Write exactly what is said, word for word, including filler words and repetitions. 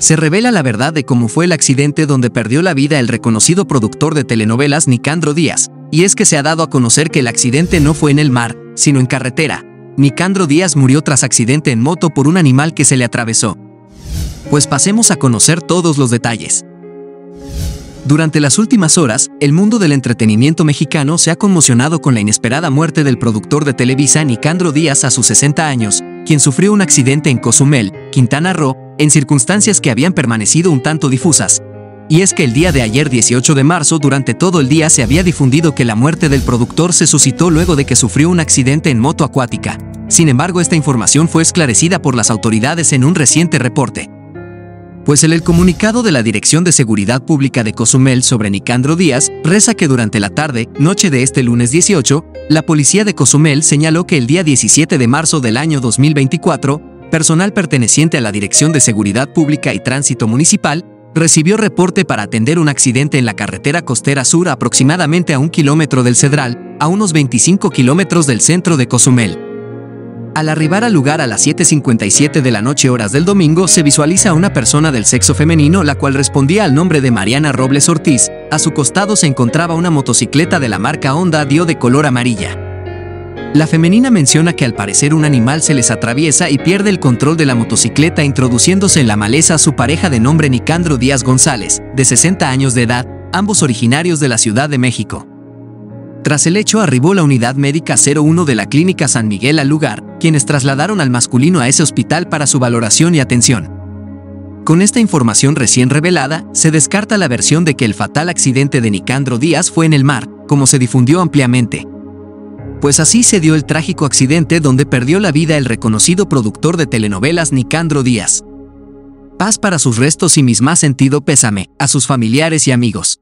Se revela la verdad de cómo fue el accidente donde perdió la vida el reconocido productor de telenovelas Nicandro Díaz, y es que se ha dado a conocer que el accidente no fue en el mar, sino en carretera. Nicandro Díaz murió tras accidente en moto por un animal que se le atravesó. Pues pasemos a conocer todos los detalles. Durante las últimas horas, el mundo del entretenimiento mexicano se ha conmocionado con la inesperada muerte del productor de Televisa Nicandro Díaz a sus sesenta años, quien sufrió un accidente en Cozumel, Quintana Roo, en circunstancias que habían permanecido un tanto difusas. Y es que el día de ayer dieciocho de marzo, durante todo el día se había difundido que la muerte del productor se suscitó luego de que sufrió un accidente en moto acuática. Sin embargo, esta información fue esclarecida por las autoridades en un reciente reporte. Pues en el comunicado de la Dirección de Seguridad Pública de Cozumel sobre Nicandro Díaz, reza que durante la tarde, noche de este lunes dieciocho, la policía de Cozumel señaló que el día diecisiete de marzo del año dos mil veinticuatro, personal perteneciente a la Dirección de Seguridad Pública y Tránsito Municipal, recibió reporte para atender un accidente en la carretera costera sur aproximadamente a un kilómetro del Cedral, a unos veinticinco kilómetros del centro de Cozumel. Al arribar al lugar a las siete cincuenta y siete de la noche horas del domingo, se visualiza a una persona del sexo femenino, la cual respondía al nombre de Mariana Robles Ortiz. A su costado se encontraba una motocicleta de la marca Honda Dio de color amarilla. La femenina menciona que al parecer un animal se les atraviesa y pierde el control de la motocicleta, introduciéndose en la maleza a su pareja de nombre Nicandro Díaz González, de sesenta años de edad, ambos originarios de la Ciudad de México. Tras el hecho arribó la unidad médica cero uno de la Clínica San Miguel al lugar, quienes trasladaron al masculino a ese hospital para su valoración y atención. Con esta información recién revelada, se descarta la versión de que el fatal accidente de Nicandro Díaz fue en el mar, como se difundió ampliamente. Pues así se dio el trágico accidente donde perdió la vida el reconocido productor de telenovelas Nicandro Díaz. Paz para sus restos y mis más sentido pésame a sus familiares y amigos.